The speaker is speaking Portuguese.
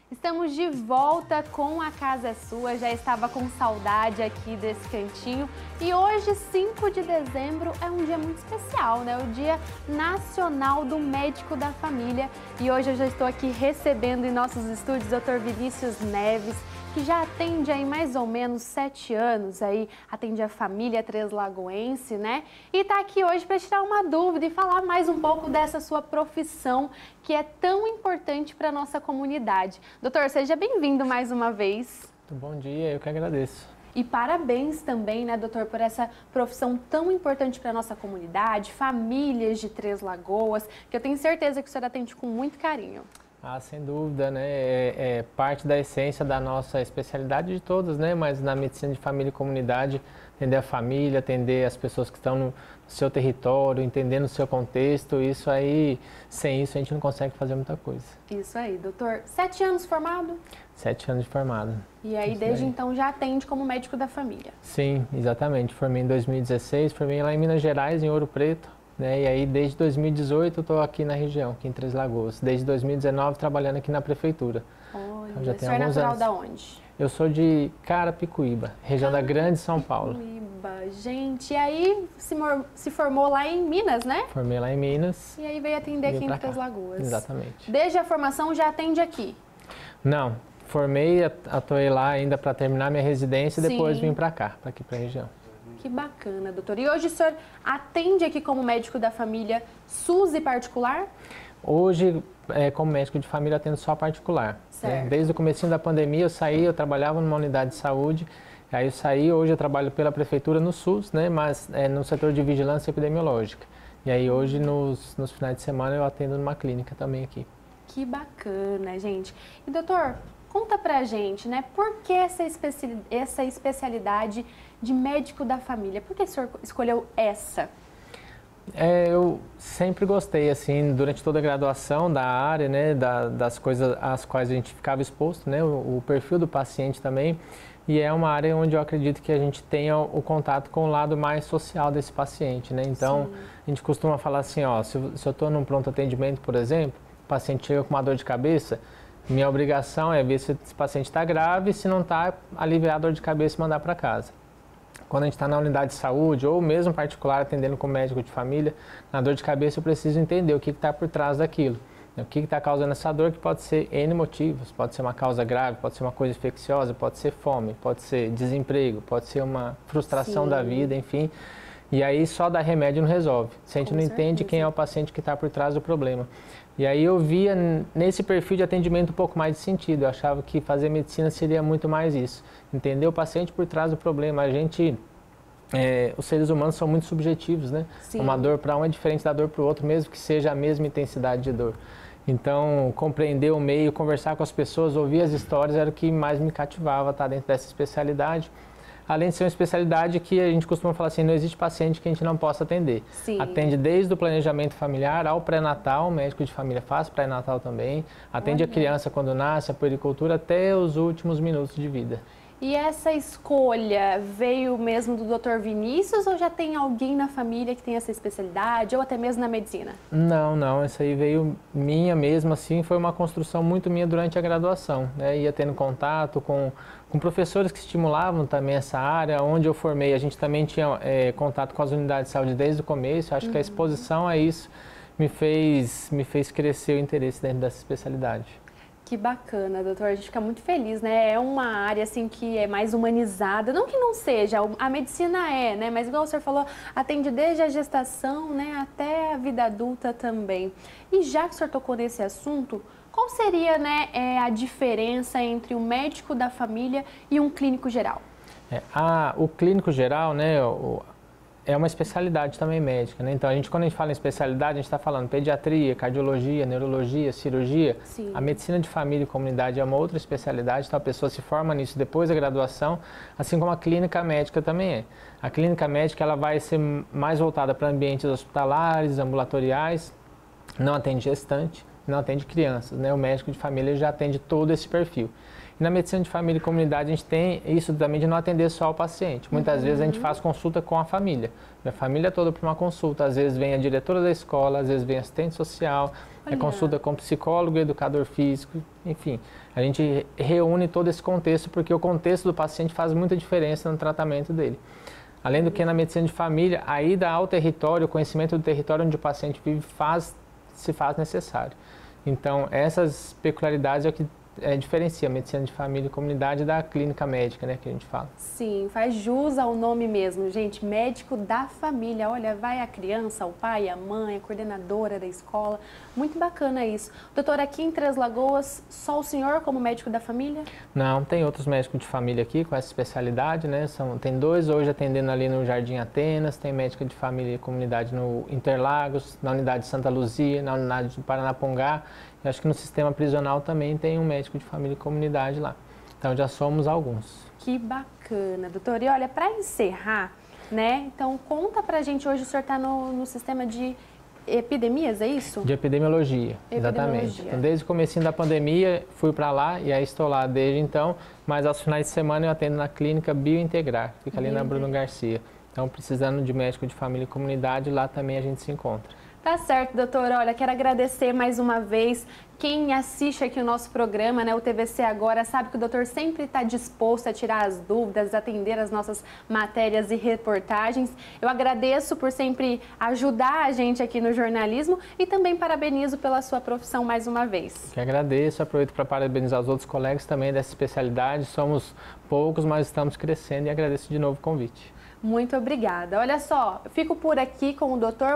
Estamos de volta com A Casa é Sua, já estava com saudade aqui desse cantinho e hoje, 5 de dezembro, é um dia muito especial, né? O Dia Nacional do Médico da Família e hoje eu já estou aqui recebendo em nossos estúdios o Dr. Vinícius Neves, que já atende aí mais ou menos 7 anos, aí atende a família treslagoense, né? E tá aqui hoje para tirar uma dúvida e falar mais um pouco dessa sua profissão que é tão importante para a nossa comunidade. Doutor, seja bem-vindo mais uma vez. Muito bom dia, eu que agradeço. E parabéns também, né, doutor, por essa profissão tão importante para a nossa comunidade, famílias de Três Lagoas, que eu tenho certeza que o senhor atende com muito carinho. Ah, sem dúvida, né? É parte da essência da nossa especialidade de todos, né? Mas na medicina de família e comunidade, atender a família, atender as pessoas que estão no seu território, entendendo o seu contexto, isso aí, sem isso a gente não consegue fazer muita coisa. Isso aí, doutor. 7 anos formado? 7 anos de formado. E aí, desde então, já atende como médico da família? Sim, exatamente. Formei em 2016, formei lá em Minas Gerais, em Ouro Preto. Né? E aí, desde 2018, eu estou aqui na região, aqui em Três Lagoas. Desde 2019, trabalhando aqui na prefeitura. Olha, então, já tem o senhor é natural anos. Da onde? Eu sou de Carapicuíba, região da Grande São Paulo. Carapicuíba, gente. E aí, se formou lá em Minas, né? Formei lá em Minas. E aí veio atender aqui em Três Lagoas. Exatamente. Desde a formação já atende aqui? Não, formei, atuei lá ainda para terminar minha residência e depois vim para cá, para aqui para a região. Que bacana, doutor. E hoje o senhor atende aqui como médico da família SUS e particular? Hoje, como médico de família, atendo só particular. Né? Desde o comecinho da pandemia eu saí, eu trabalhava numa unidade de saúde, aí eu saí, hoje eu trabalho pela prefeitura no SUS, né? Mas no setor de vigilância epidemiológica. E aí hoje, nos finais de semana, eu atendo numa clínica também aqui. Que bacana, gente. E doutor, conta pra gente, né? Por que essa especialidade de médico da família? Por que o senhor escolheu essa? Eu sempre gostei, assim, durante toda a graduação da área, né, das coisas às quais a gente ficava exposto, né, o perfil do paciente também, e é uma área onde eu acredito que a gente tenha o contato com o lado mais social desse paciente, né, então a gente costuma falar assim, ó, se eu estou num pronto atendimento, por exemplo, o paciente chega com uma dor de cabeça, minha obrigação é ver se esse paciente está grave, se não está, aliviar a dor de cabeça e mandar para casa. Quando a gente está na unidade de saúde ou mesmo particular atendendo como médico de família, na dor de cabeça eu preciso entender o que está por trás daquilo. O que está causando essa dor, que pode ser N motivos, pode ser uma causa grave, pode ser uma coisa infecciosa, pode ser fome, pode ser desemprego, pode ser uma frustração da vida, enfim. E aí só dar remédio não resolve, se a gente não entende quem é o paciente que está por trás do problema. E aí eu via nesse perfil de atendimento um pouco mais de sentido, eu achava que fazer medicina seria muito mais isso, entender o paciente por trás do problema. A gente, os seres humanos são muito subjetivos, né? Uma dor para um é diferente da dor para o outro, mesmo que seja a mesma intensidade de dor. Então, compreender o meio, conversar com as pessoas, ouvir as histórias era o que mais me cativava, estar dentro dessa especialidade. Além de ser uma especialidade que a gente costuma falar assim, não existe paciente que a gente não possa atender. Atende desde o planejamento familiar ao pré-natal, o médico de família faz pré-natal também, atende a criança quando nasce, a puericultura, até os últimos minutos de vida. E essa escolha veio mesmo do Dr. Vinícius ou já tem alguém na família que tem essa especialidade ou até mesmo na medicina? Não, essa aí veio minha mesmo, assim, foi uma construção muito minha durante a graduação, né? Ia tendo contato com professores que estimulavam também essa área, onde eu formei, a gente também tinha contato com as unidades de saúde desde o começo, acho que a exposição a isso me fez crescer o interesse dentro dessa especialidade. Que bacana, doutor. A gente fica muito feliz, né? É uma área, assim, que é mais humanizada. Não que não seja, a medicina né? Mas igual o senhor falou, atende desde a gestação, né? Até a vida adulta também. E já que o senhor tocou nesse assunto, qual seria, né, a diferença entre um médico da família e um clínico geral? O clínico geral, né? É uma especialidade também médica, né? Então, quando a gente fala em especialidade, a gente está falando pediatria, cardiologia, neurologia, cirurgia. A medicina de família e comunidade é uma outra especialidade, então a pessoa se forma nisso depois da graduação, assim como a clínica médica também é. A clínica médica ela vai ser mais voltada para ambientes hospitalares, ambulatoriais, não atende gestante, não atende crianças, né? O médico de família já atende todo esse perfil. E na medicina de família e comunidade a gente tem isso também de não atender só o paciente. Muitas vezes a gente faz consulta com a família toda para uma consulta. Às vezes vem a diretora da escola, às vezes vem assistente social, consulta com psicólogo, educador físico, enfim. A gente reúne todo esse contexto porque o contexto do paciente faz muita diferença no tratamento dele. Além do que na medicina de família, a ida ao território, o conhecimento do território onde o paciente vive se faz necessário. Então, essas peculiaridades é o que diferencia a medicina de família e comunidade da clínica médica, né, que a gente fala. Sim, faz jus ao nome mesmo, gente, médico da família. Olha, vai a criança, o pai, a mãe, a coordenadora da escola. Muito bacana isso. Doutor, aqui em Três Lagoas, só o senhor como médico da família? Não, tem outros médicos de família aqui com essa especialidade, né? Tem 2 hoje atendendo ali no Jardim Atenas, tem médica de família e comunidade no Interlagos, na unidade de Santa Luzia, na unidade do Paranapongá. E acho que no sistema prisional também tem um médico de família e comunidade lá. Então já somos alguns. Que bacana, doutor. E olha, para encerrar, né? Então conta pra gente, hoje o senhor está no sistema de epidemias, é isso? De epidemiologia, exatamente. Então, desde o comecinho da pandemia, fui para lá e aí estou lá desde então, mas aos finais de semana eu atendo na clínica Biointegrar, fica ali na Bruno Garcia. Então, precisando de médico de família e comunidade, lá também a gente se encontra. Tá certo, doutor. Olha, quero agradecer mais uma vez. Quem assiste aqui o nosso programa, né, o TVC Agora, sabe que o doutor sempre está disposto a tirar as dúvidas, atender as nossas matérias e reportagens. Eu agradeço por sempre ajudar a gente aqui no jornalismo e também parabenizo pela sua profissão mais uma vez. Que agradeço, aproveito para parabenizar os outros colegas também dessa especialidade. Somos poucos, mas estamos crescendo e agradeço de novo o convite. Muito obrigada. Olha só, eu fico por aqui com o doutor